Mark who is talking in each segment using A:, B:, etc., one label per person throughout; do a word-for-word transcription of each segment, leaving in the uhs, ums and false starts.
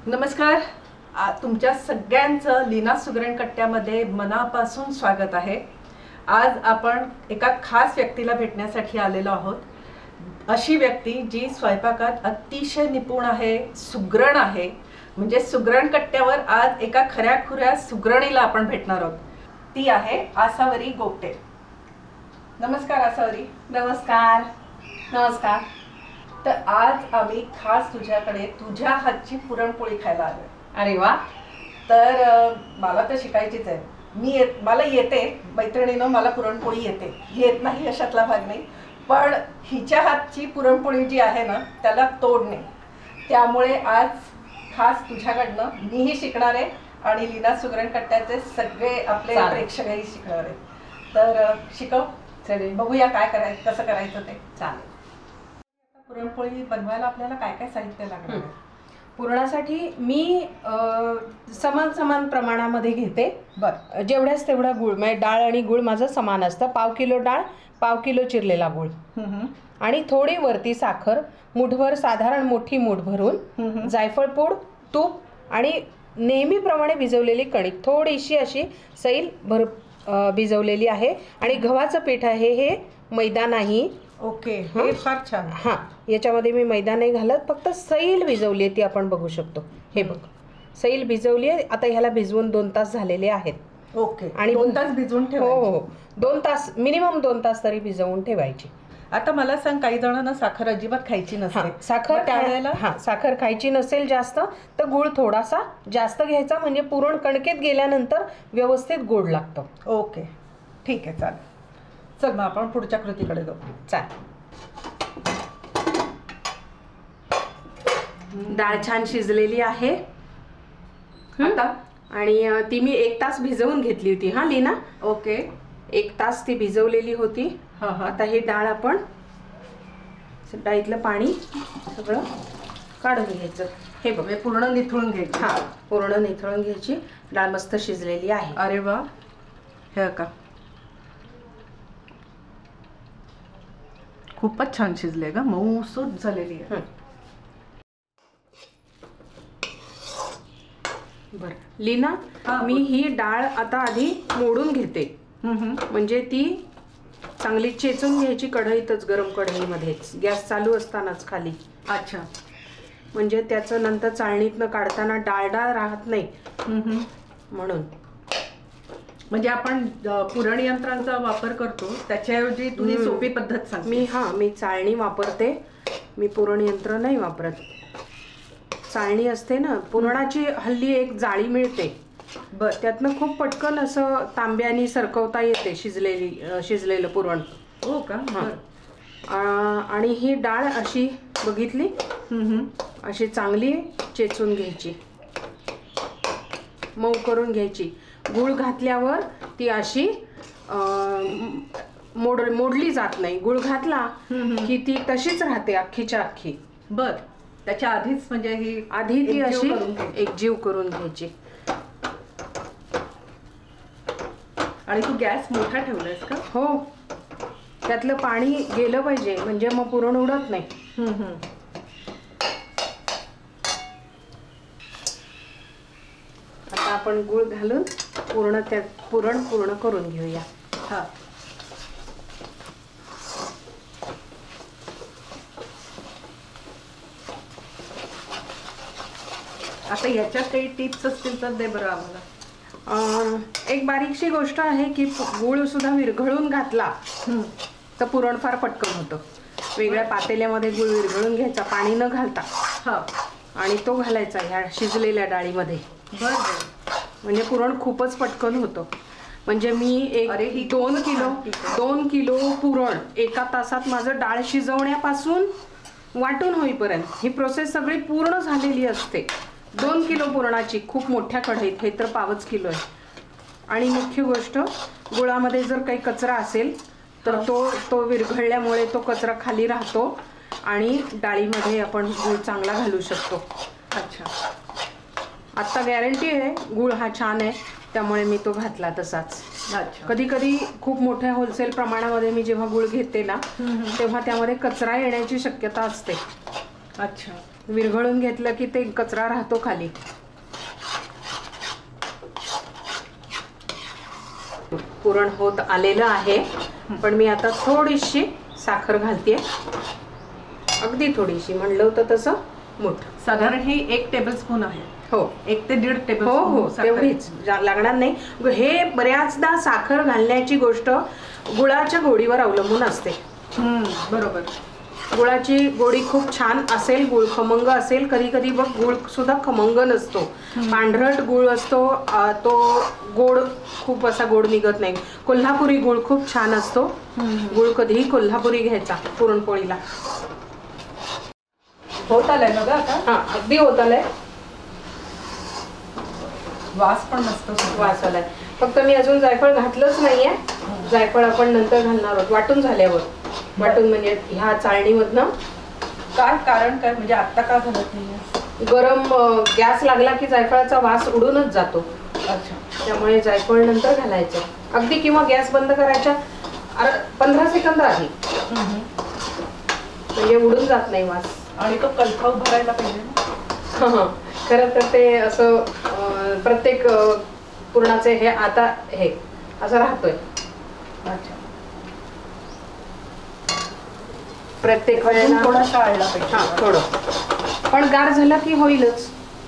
A: नमस्कार, तुमच्या सगळ्यांचं लीना सुगरण कट्ट्यामध्ये मनापासून स्वागत आहे। आज आपण एका खास व्यक्तीला भेटण्यासाठी आलेलो आहोत। अशी व्यक्ती जी स्वयंपाकात अतिशय निपुण आहे, सुगरण आहे। म्हणजे सुगरण कट्ट्यावर आज एका खऱ्याखुऱ्या सुगरणीला आपण भेटणार आहोत। ती आहे आसावरी गोपटे। नमस्कार आसावरी।
B: नमस्कार नमस्कार।
A: तर आज आम्ही खास तुझ्याकडे तुझ्या हातची पुरणपोळी खायला आलोय।
B: अरे वा।
A: तर मला तर शिकायचीच आहे। मी येत मला येते, मैत्रिणीनं मला पुरणपोळी येते, येत नाही अशातला भाग नाही, पण हिच्या हातची पुरणपोळी जी आहे ना त्याला तोड नाही। त्यामुळे आज खास तुझ्याकडनं मीही शिकणार आहे आणि लीना सुगरण कट्ट्याचे सगळे आपले प्रेक्षकही शिकणार आहेत। तर शिकव, चल बघूया काय करायचं, कसं करायचं ते।
B: चालेल।
A: पुरणपोळी बनवायला आपल्याला काय काय साहित्य लागणार आहे?
B: पुरणासाठी मी समान समान प्रमाणामध्ये घेते।
A: बर,
B: जेवढ्याच तेवढा गुळ, म्हणजे डाळ आणि गुळ माझं समान असतं। पाव किलो डाळ, पाव किलो चिरलेला गुळ आणि थोडी वरती साखर, मुठभर, साधारण मोठी मूठ भरून जायफळ पूड, तूप आणि नेहमीप्रमाणे भिजवलेली कणिक थोडीशी अशी सैल भर भिजवलेली आहे। आणि गव्हाचं पीठ आहे, हे मैदा नाही।
A: ओके, हे फार छान।
B: हां, याच्यामध्ये मी मैदा नाही घालत, फक्त सैल भिजवली आहे ती आपण बघू शकतो। हे बघ, सैल भिजवली आहे। आता ह्याला भिजवून दोन तास झालेले आहेत।
A: ओके, आणि दोन तास भिजवून ठेवायची?
B: हो हो, दोन तास मिनिमम दोन तास तरी भिजवून ठेवायची।
A: आता मला सांग, काही जणांना साखर अजिबात खायची नसते,
B: साखर त्यावेळेला हां साखर खायची नसेल जास्त तर गुळ थोडासा जास्त घ्यायचा, म्हणजे पुरण कणकेत गेल्यानंतर व्यवस्थित गोड लागतं।
A: ओके, ठीक आहे, चालेल। चल मग आपण पुढच्या कृतीकडे जाऊ।
B: चालेल। डाळ छान शिजलेली आहे आता, आणि ती मी एक तास भिजवून घेतली होती। हा लीना,
A: ओके,
B: एक तास ती भिजवलेली होती।
A: हा हा।
B: आता ही डाळ आपण, डाळीतलं पाणी सगळं काढून घ्यायचं। हे बघ,
A: पूर्ण निथळून घ्यायची?
B: हा, पूर्ण निथळून घ्यायची। डाळ मस्त शिजलेली आहे।
A: अरे वा, हे का खूपच छान शिजले ग, मऊसूत झालेली आहे।
B: बर लीना, मी ही डाळ आता आधी मोडून घेते, म्हणजे ती चांगली चेचून घ्यायची कढईतच, गरम कढईमध्येच, गॅस चालू असतानाच खाली।
A: अच्छा, म्हणजे
B: म्हणजे त्याचं नंतर चाळणीतनं काढताना डाळ डाळ राहत नाही म्हणून।
A: म्हणजे आपण पुरण यंत्रांचा वापर करतो त्याच्याऐवजी तुम्ही सोपी पद्धत सांग।
B: मी हा मी चाळणी वापरते, मी पुरण यंत्र नाही वापरत। चाळणी असते ना पुरणाची, हल्ली एक जाळी मिळते, बर, त्यातनं खूप पटकन असं तांब्याने सरकवता येते शिजलेली शिजलेलं पुरण।
A: हो का?
B: आणि ही डाळ अशी बघितली, अशी चांगली चेचून घ्यायची, मऊ करून घ्यायची। गुळ घातल्यावर ती अशी मोड मोडली जात नाही। गुळ घातला की ती तशीच राहते अख्खीच्या अख्खी।
A: बर, त्याच्या आधीच म्हणजे ही
B: आधी ती अशी एकजीव करून घ्यायची।
A: आणि तू गॅस मोठा ठेवलायस का?
B: हो, त्यातलं पाणी गेलं पाहिजे, म्हणजे मग पुरण उडत नाही। आता आपण गुळ घालून पूर्ण त्या पुरण पूर्ण करून घेऊया।
A: हा, आता याच्यात काही टिप्स असतील तर दे बरं आम्हाला।
B: एक बारीकशी गोष्ट आहे की गुळ सुद्धा विरघळून घातला तर पुरण फार पटकन होतं। वेगळ्या पातेल्यामध्ये गुळ विरघळून घ्यायचा, पाणी न घालता,
A: हा,
B: आणि तो घालायचा ह्या शिजलेल्या डाळीमध्ये।
A: बर,
B: म्हणजे पुरण खूपच पटकन होतं। म्हणजे मी एक दोन किलो दोन किलो पुरण एका तासात माझं डाळ शिजवण्यापासून वाटून होईपर्यंत ही प्रोसेस सगळी पूर्ण झालेली असते। दोन किलो पुरणाची, खूप मोठ्या कढईत, हे तर पावच किलो आहे। आणि मुख्य गोष्ट, गुळामध्ये जर काही कचरा असेल तर तो तो विरघळल्यामुळे तो कचरा खाली राहतो आणि डाळीमध्ये आपण गुळ चांगला घालू शकतो।
A: अच्छा,
B: आता गॅरंटी आहे गुळ हा छान आहे, त्यामुळे मी तो घातला तसाच। कधी कधी खूप मोठ्या होलसेल प्रमाणामध्ये मी जेव्हा गुळ घेते ना तेव्हा त्यामध्ये कचरा येण्याची शक्यता असते।
A: अच्छा,
B: विरघळून घेतलं की ते कचरा राहतो खाली. पुरण होत आलेलं आहे, पण मी आता थोडीशी साखर घालते, अगदी थोडीशी, म्हणलं होतं तसं मूठ.
A: साधारण ही एक टेबलस्पून आहे.
B: हो,
A: एक ते दीड टेबल.
B: हो हो, तेवढीच लागणार नाही. हे बऱ्याचदा साखर घालण्याची गोष्ट गुळाच्या गोडीवर अवलंबून असते.
A: बरोबर.
B: गुळाची गोडी खूप छान असेल, गुळ खमंग असेल. कधी कधी बघ गुळ सुद्धा खमंग नसतो, पांढरट गुळ असतो, तो गोड खूप असा गोड निघत नाही. कोल्हापुरी गुळ खूप छान असतो. गुळ कधीही कोल्हापुरी घ्यायचा पुरणपोळीला.
A: होत आलंय बघा आता.
B: हा, अगदी होत आलंय.
A: वास पण मस्त
B: वास आलाय. फक्त मी अजून जायफळ घातलंच नाहीये. जायफळ आपण नंतर घालणार आहोत, वाटून झाल्यावर. वाटून म्हणजे ह्या चाळणीमधनं.
A: काय कारण काय, म्हणजे आता का घालत नाही?
B: गरम गॅस लागला की जायफळाचा वास उडूनच जातो.
A: अच्छा.
B: त्यामुळे जायफळ नंतर घालायचं अगदी, किंवा गॅस बंद करायच्या पंधरा सेकंद आधी, म्हणजे उडून जात नाही वास.
A: आणि तो कलथाव भरायला पाहिजे ना.
B: खरं तर ते असं प्रत्येक पुरणाचे हे आता हे असं राहतोय.
A: अच्छा.
B: प्रत्येक वेळेला
A: थोडा टाळला पाहिजे.
B: हा, थोडं. पण गार झालं की होईलच.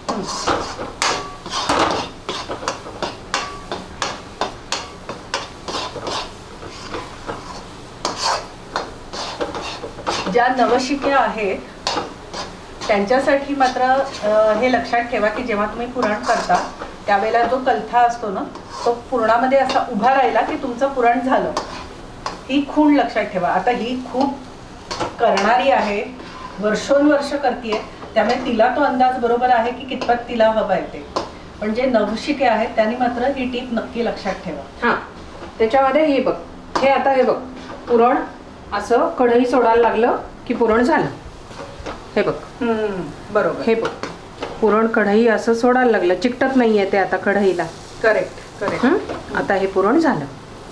A: ज्या नवशिक्या आहेत त्यांच्यासाठी मात्र हे लक्षात ठेवा की जेव्हा तुम्ही पुरण करता त्यावेळेला जो कलथा असतो ना, तो पुरणामध्ये असा उभा राहिला की तुमचं पुरण झालं. ही खूण लक्षात ठेवा. आता ही खूप करणारी आहे, वर्षोनवर्ष करते, त्यामुळे तिला तो अंदाज बरोबर आहे की कितपत तिला हवं आहे ते. पण जे नवशिके आहेत त्यांनी मात्र ही टीप नक्की लक्षात ठेवा.
B: हा, त्याच्यामध्ये हे बघ, हे आता हे बघ, पुरण असं कढई सोडायला लागलं की पुरण झालं. हे बघ.
A: बरोबर.
B: हे बघ, पुरण कढई असं सोडायला लागलं, चिकटत नाहीये ते आता कढईला.
A: Correct correct.
B: आता हे पुरण झालं.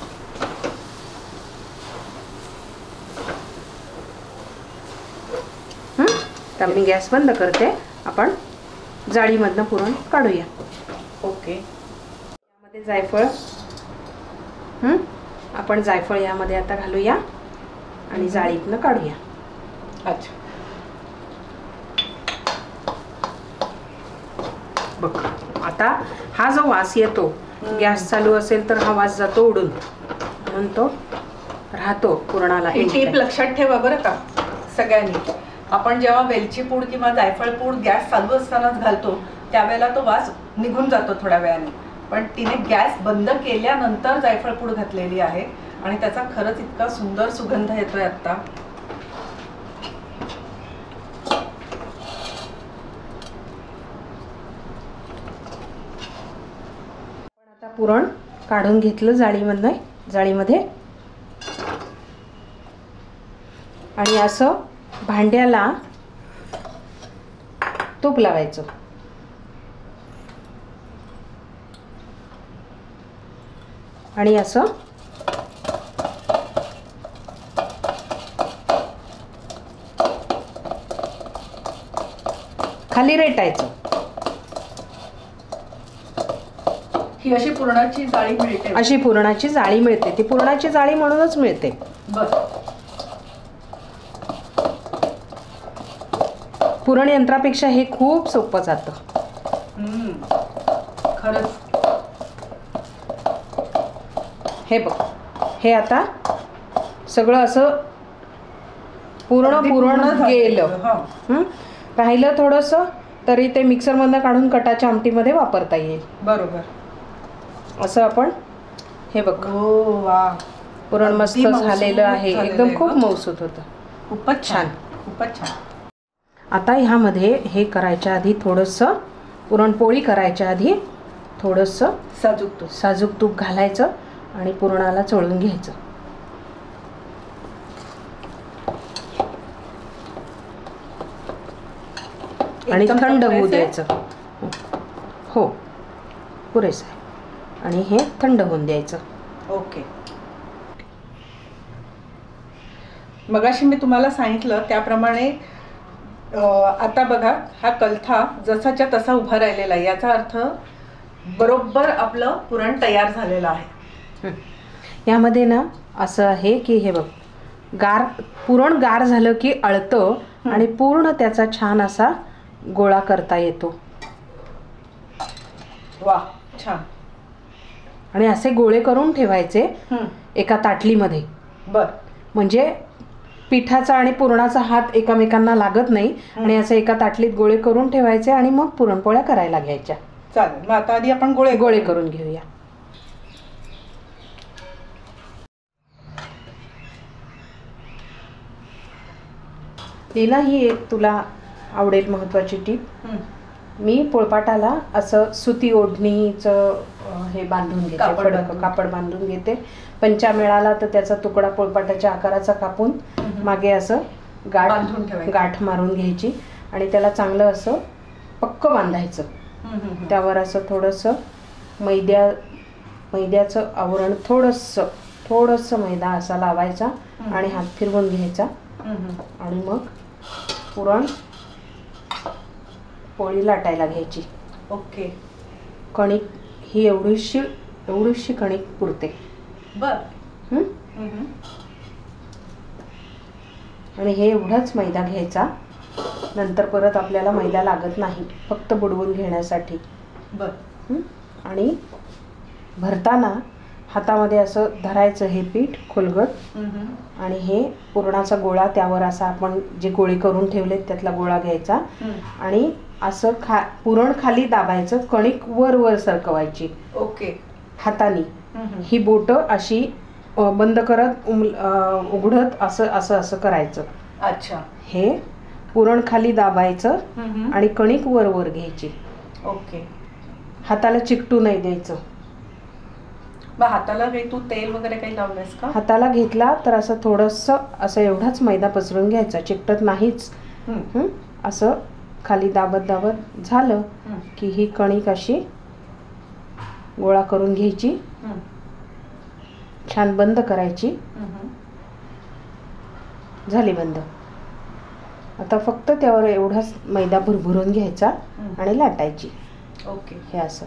B: तर मी गॅस बंद करते. आपण जाळीमधनं पुरण काढूया.
A: ओके.
B: यामध्ये जायफळ, आपण जायफळ यामध्ये आता घालूया आणि जाळीतनं काढूया.
A: अच्छा.
B: बघ, आता हा जो वास येतो, गॅस चालू असेल तर हा वास जातो उडून, म्हणून तो राहतो पुरणाला.
A: ही टीप लक्षात ठेवा बरं का सगळ्यांनी. आपण जेव्हा वेलची पूड किंवा जायफळ पूड गॅस चालू असतानाच घालतो त्यावेळेला तो वास निघून जातो थोड्या वेळाने. पण तिने गॅस बंद केल्यानंतर जायफळ पूड घातलेली आहे आणि त्याचा खरंच इतका सुंदर सुगंध येतोय आता.
B: आता पुरण काढून घेतलं जाळीमध्ये जाळीमध्ये आणि असं भांड्याला तूप लावायचं. आणि असं खाली रेटायचं.
A: ही अशी पुरणाची जाळी मिळते.
B: अशी पुरणाची जाळी मिळते. ती पुरणाची जाळी म्हणूनच मिळते.
A: बरं.
B: पुरण यंत्रापेक्षा हे खूप सोपं जातं.
A: खरंच.
B: हे बघ, हे आता सगळं असं पूर्ण पुरण गेलं. राहिलं थोडंसं तरी ते मिक्सरमधनं काढून कटाच्या आमटीमध्ये वापरता येईल.
A: बरोबर.
B: असं आपण हे बघ,
A: हो वा,
B: पुरण मस्त झालेलं आहे. एकदम खूप मऊसूत होतं.
A: खूपच छान, खूपच छान.
B: आता ह्यामध्ये हे करायच्या आधी थोडंसं, पुरणपोळी करायच्या आधी थोडंसं
A: साजूक तूप
B: साजूक तूप घालायचं आणि पुरणाला चोळून घ्यायचं. आणि थंड होऊ द्यायचं. हो, पुरेसं आहे. आणि हे थंड होऊन द्यायचं.
A: ओके. मगाशी मी तुम्हाला सांगितलं त्याप्रमाणे आता बघा हा कलथा जसाच्या तसा उभा राहिलेला आहे, याचा अर्थ बरोबर आपलं पुरण तयार झालेलं आहे.
B: यामध्ये ना असं आहे की हे बघ, गार पुरण गार झालं की अळतं आणि पूर्ण त्याचा छान असा गोळा करता येतो.
A: वा छान.
B: आणि असे गोळे करून ठेवायचे एका ताटलीमध्ये.
A: बर.
B: म्हणजे पिठाचा आणि पुरणाचा हात एकमेकांना लागत नाही. आणि असं एका ताटलीत गोळे करून ठेवायचे आणि मग पुरणपोळ्या करायला घ्यायच्या.
A: चालेल, मग आता आधी आपण गोळे
B: गोळे करून घेऊया. लीना, ही एक तुला आवडेल महत्वाची टीप. मी पोळपाटाला असं सुती ओढणीचं हे बांधून घेते, फडक कापड बांधून घेते. पंचा मिळाला तर त्याचा तुकडा पोळपाटाच्या आकाराचा कापून मागे असं गाठ गाठ मारून घ्यायची आणि त्याला चांगलं असं पक्क बांधायचं. त्यावर असं थोडंसं मैद्या मैद्याचं आवरण थोडंसं थोडंसं मैदा असा लावायचा आणि हात फिरवून घ्यायचा. आणि मग पुरण पोळी लाटायला घ्यायची.
A: ओके.
B: कणिक ही एवढीशी एवढीशी कणिक पुरते.
A: बर.
B: आणि हे एवढाच मैदा घ्यायचा. नंतर परत आपल्याला मैदा लागत नाही, फक्त बुडवून घेण्यासाठी.
A: बर.
B: आणि भरताना हातामध्ये असं धरायचं हे पीठ खोलगट आणि हे पुरणाचा गोळा त्यावर असा आपण जे गोळे करून ठेवलेत त्यातला गोळा घ्यायचा आणि असं खा पुरण खाली दाबायचं, कणिक वर वर सरकवायची.
A: ओके.
B: हाताने ही बोटं अशी बंद करत उघडत असं असं असं करायचं.
A: अच्छा.
B: हे पुरण खाली दाबायचं आणि कणिक वर वर घ्यायची.
A: ओके.
B: हाताला चिकटू नाही द्यायचं.
A: हाताला काही तू तेल वगैरे काही लावलंस का?
B: हाताला घेतला तर असं थोडंसं असं एवढाच मैदा पसरून घ्यायचा, चिकटत नाहीच. असं खाली दाबत दाबत झालं की ही कणिक अशी गोळा करून घ्यायची, छान बंद करायची. झाली बंद. आता फक्त त्यावर एवढाच मैदा भुरभुरून घ्यायचा आणि लाटायची.
A: ओके.
B: हे असं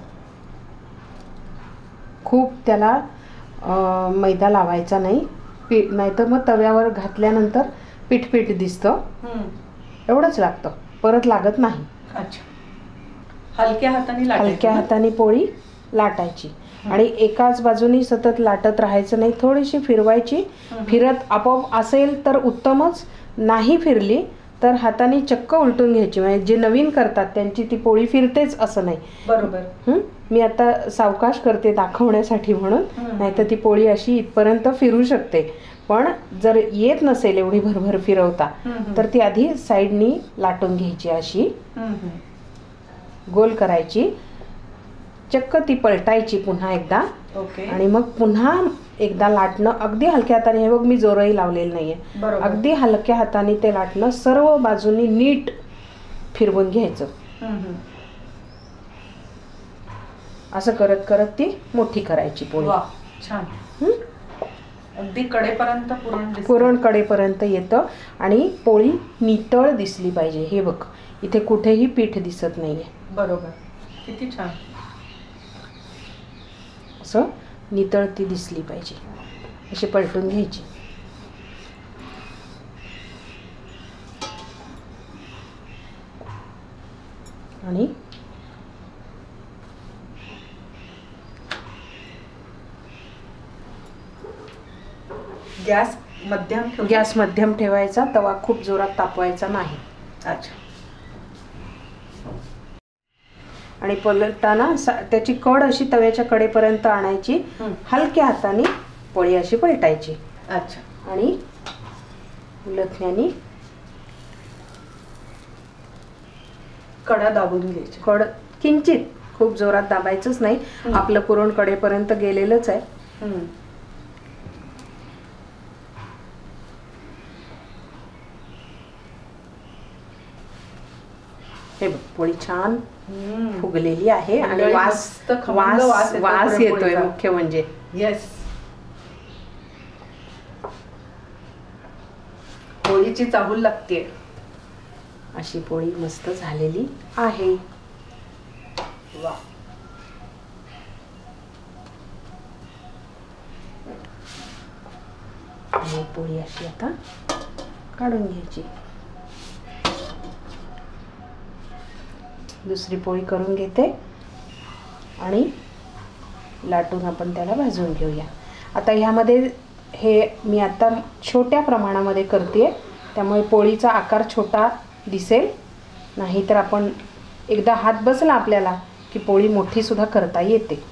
B: खूप त्याला मैदा लावायचा नाही, पीठ नाहीतर मग तव्यावर घातल्यानंतर पीठ पीठ दिसतं. एवढंच लागतं, परत लागत नाही.
A: अच्छा. हलक्या हाताने
B: हलक्या हाताने पोळी लाटायची आणि एकाच बाजूनी सतत लाटत राहायचं नाही, थोडीशी फिरवायची. फिरत आपोआप असेल तर उत्तमच, नाही फिरली तर हाताने चक्क उलटून घ्यायची. म्हणजे जे नवीन करतात त्यांची ती पोळी फिरतेच असं नाही.
A: बरोबर.
B: मी आता सावकाश करते दाखवण्यासाठी म्हणून, नाहीतर ती पोळी अशी इथपर्यंत फिरू शकते. पण जर येत नसेल एवढी भरभर फिरवता तर ती आधी साईडनी लाटून घ्यायची, अशी गोल करायची, चक्क ती पलटायची पुन्हा एकदा.
A: ओके.
B: आणि मग पुन्हा एकदा लाटणं अगदी हलक्या हाताने. हे बघ मी जोरही लावलेलं नाहीये, अगदी हलक्या हाताने ते लाटणं, सर्व बाजूनी नीट फिरवून घ्यायचं. असं करत करत ती मोठी करायची पोळी.
A: छान. अगदी कडेपर्यंत पुरण
B: पुरण कडेपर्यंत येतं आणि पोळी नितळ दिसली पाहिजे. हे बघ इथे कुठेही पीठ दिसत नाहीये.
A: बरोबर. किती छान.
B: असं नितळ ती दिसली पाहिजे. अशी पलटून घ्यायची. आणि
A: गॅस मध्यम
B: गॅस मध्यम ठेवायचा, तवा खूप जोरात तापवायचा नाही.
A: अच्छा.
B: आणि पलटताना त्याची कड अशी तव्याच्या कडेपर्यंत आणायची, हलक्या हाताने पोळी अशी पलटायची.
A: अच्छा.
B: आणि लथण्याने
A: कडा दाबून घ्यायची.
B: कड किंचित, खूप जोरात दाबायचंच नाही. आपलं पुरण कडेपर्यंत गेलेलंच आहे. हे बघ पोळी छान फुगलेली आहे आणि वास वास वास येतोय मुख्य म्हणजे.
A: येस. पोळीची चाहूल लागते.
B: अशी पोळी मस्त झालेली आहे.
A: वा,
B: आणि पोळी अशी आता काढून घ्यायची. दुसरी पोळी करून घेते आणि लाटून आपण त्याला भाजून घेऊया. आता ह्यामध्ये हे मी आता छोट्या प्रमाणामध्ये करते, त्यामुळे पोळीचा आकार छोटा दिसेल. नाहीतर आपण एकदा हात बसला आपल्याला की पोळी मोठीसुद्धा करता येते.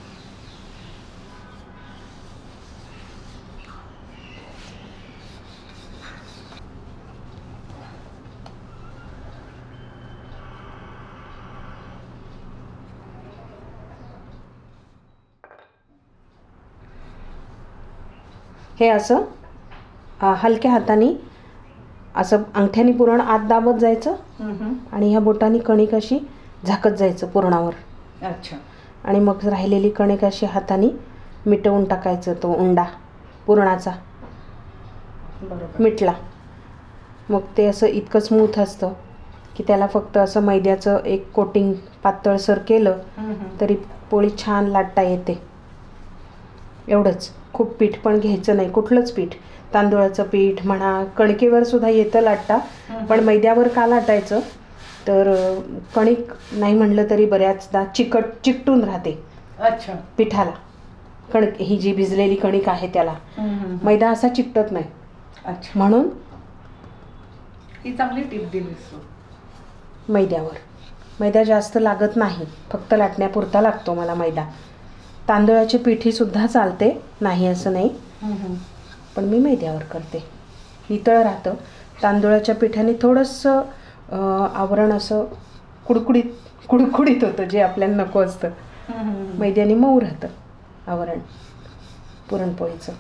B: हे असं हलक्या हाताने असं अंगठ्याने पुरण आत दाबत जायचं आणि ह्या बोटाने कणिक अशी झाकत जायचं पुरणावर.
A: अच्छा.
B: आणि मग राहिलेली कणिक अशी हाताने मिटवून टाकायचं. तो उंडा पुरणाचा
A: बरोबर
B: मिटला. मग ते असं इतकं स्मूथ असतं की त्याला फक्त असं मैद्याचं एक कोटिंग पातळसर केलं तरी पोळी छान लाटता येते. एवढंच. खूप पीठ पण घ्यायचं नाही, कुठलंच पीठ. तांदूळाचं पीठ म्हणा, कणकेवर सुद्धा येतं लाटता, पण मैद्यावर का लाटायचं तर कणिक नाही म्हणलं तरी बऱ्याचदा चिकट चिकटून राहते.
A: अच्छा.
B: पिठाला कणक ही जी भिजलेली कणिक आहे त्याला मैदा असा चिकटत नाही.
A: अच्छा.
B: म्हणून
A: ही चांगली टिप दिलीस.
B: मैद्यावर मैदा जास्त लागत नाही, फक्त लाटण्यापुरता लागतो मला मैदा. तांदळाची पिठी सुद्धा चालते, नाही असं नाही, पण मी मैद्यावर करते. नितळ राहतं. तांदूळाच्या पिठाने थोडंसं आवरण असं कुडकुडीत कुडकुडीत होतं, जे आपल्याला नको असतं. मैद्याने मऊ राहतं आवरण पुरणपोळीचं.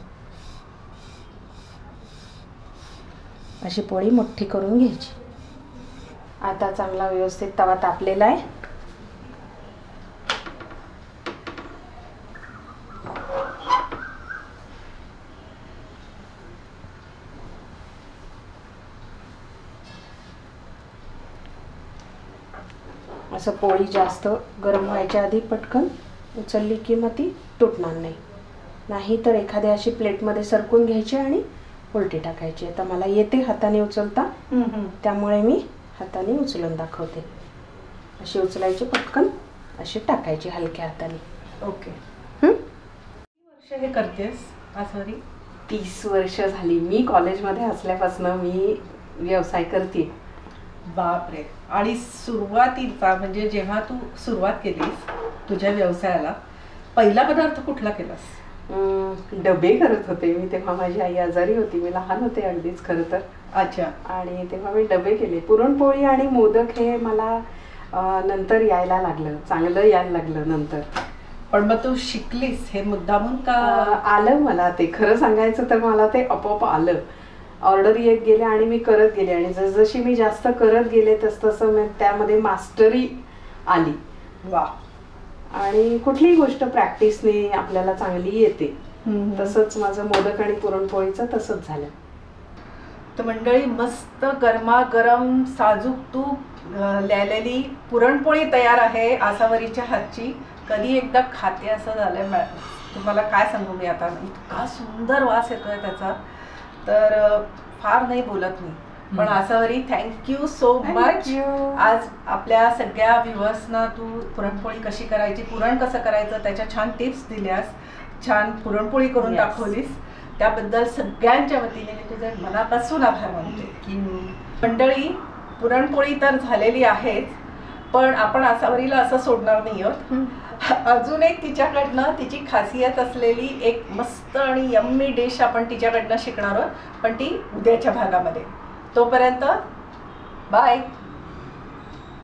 B: अशी पोळी मोठी करून घ्यायची. आता चांगला व्यवस्थित तवा तापलेला आहे. असं पोळी जास्त गरम व्हायच्या आधी पटकन उचलली की मग ती तुटणार नाही. नाही तर एखाद्या अशी प्लेटमध्ये सरकून घ्यायची आणि उलटी टाकायची. आता मला येते हाताने उचलता, त्यामुळे मी हाताने उचलून दाखवते. अशी उचलायची पटकन, अशी टाकायची हलक्या हाताने.
A: ओके. किती वर्ष हे करतेस आसवरी?
B: तीस वर्ष झाली. मी कॉलेजमध्ये असल्यापासून मी व्यवसाय करते.
A: बापरे. आणि सुरुवातीचा म्हणजे जेव्हा तू सुरुवात केलीस तुझ्या व्यवसायाला, पहिला पदार्थ कुठला केलास?
B: डबे करत होते मी. तेव्हा माझी आई आजारी होती, मी लहान होते अगदीच खरं तर.
A: अच्छा.
B: आणि तेव्हा मी डबे केले. पुरणपोळी आणि मोदक हे मला नंतर यायला लागलं, चांगलं यायला लागलं नंतर.
A: पण मग तू शिकलीस हे मुद्दामून का?
B: आलं मला ते. खरं सांगायचं तर मला ते आपोआप आलं. ऑर्डर येत गेले आणि मी करत गेले, आणि जसजशी मी जास्त करत गेले तस तसं मी त्यामध्ये मास्टरी आली.
A: वा.
B: आणि कुठलीही गोष्ट प्रॅक्टिसने आपल्याला चांगली येते. तसंच माझं मोदक आणि पुरणपोळीचं तसंच झालं.
A: तर मंडळी, मस्त गरमागरम साजूक तूप लिहिलेली पुरणपोळी तयार आहे आसावरीच्या हातची. कधी एकदा खाते असं झालंय. तुम्हाला काय सांगू मी आता, इतका सुंदर वास येतोय त्याचा, तर फार नाही बोलत मी. पण आसावरी, थँक्यू सो मच. आज आपल्या सगळ्या व्ह्युअर्सना तू पुरणपोळी कशी करायची, पुरण कसं करायचं त्याच्या छान टिप्स दिल्यास, छान पुरणपोळी करून दाखवलीस, त्याबद्दल सगळ्यांच्या वतीने मी तुझे मनापासून आभार मानते. की मंडळी, पुरणपोळी तर झालेली आहेच, पण आपण आसावरीला असं सोडणार नाही आहोत. अजून एक तिच्याकडनं तिची खासियत असलेली एक मस्त आणि यम्मी डिश आपण तिच्याकडनं शिकणार आहोत, पण ती उद्याच्या भागामध्ये. तोपर्यंत बाय.